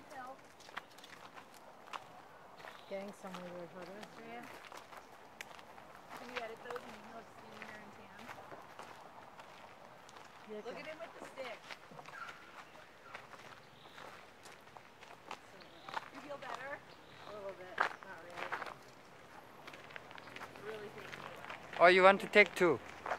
downhill. Getting somewhere with her. Yeah. Can you edit those and you look standing there in tan? Yeah, Look at him with the stick. You feel better? a little bit. Not really. Really thinking about it. Or you want to take two?